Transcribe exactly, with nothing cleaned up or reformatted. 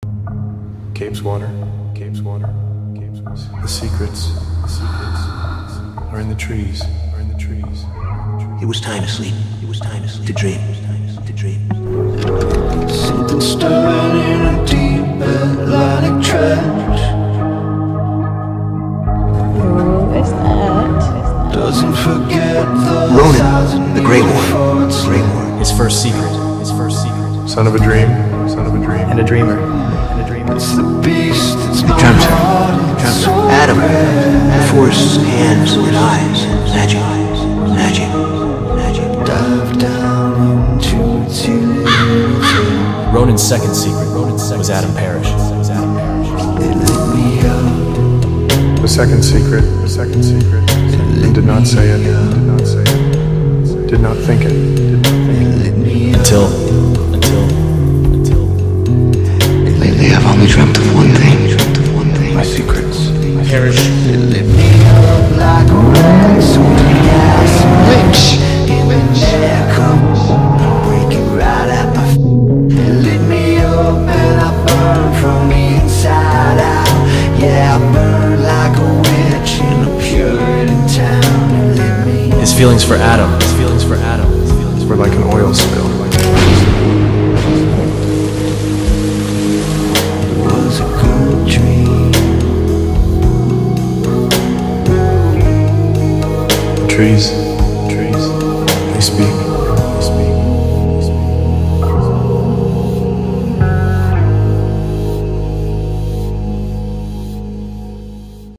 Cape's water, Cape's water, Cape's water. The secrets, the secrets are in the trees, are in the trees. It was time to sleep. It was time to sleep. To dream. To dream. Something stirring in a deep Atlantic trench. Who is that? Doesn't forget the Ronan, the Grey War. Grey War. His first secret. His first secret. Son of a dream, son of a dream. And a dreamer. And a dreamer. It's the beast, it's my Dreamt. heart, it's so Adam. red. The force, hands and eyes. Magic. Magic. Magic. Dive down into its utility. Ronan's second secret Ronan's second was Adam Parrish. Was Adam Parrish. It lit me up. The second secret, the second secret. And did not say it, did not say it. Did not think it, did not think it. Lit me up. Until, until, until. Lately I've only dreamt of one thing. Dreamt of one thing. My secrets. Parrish. It lit me up like a rag, so gas and lynch. In the neck, break it right at my feet. It lit me up and I burned from the inside out. Yeah, I burned like a witch in a Puritan town. It lit me up. His feelings for Adam. His feelings for Adam. His feelings We're like an oil spill. It was a good dream. Trees, trees, they speak, they speak.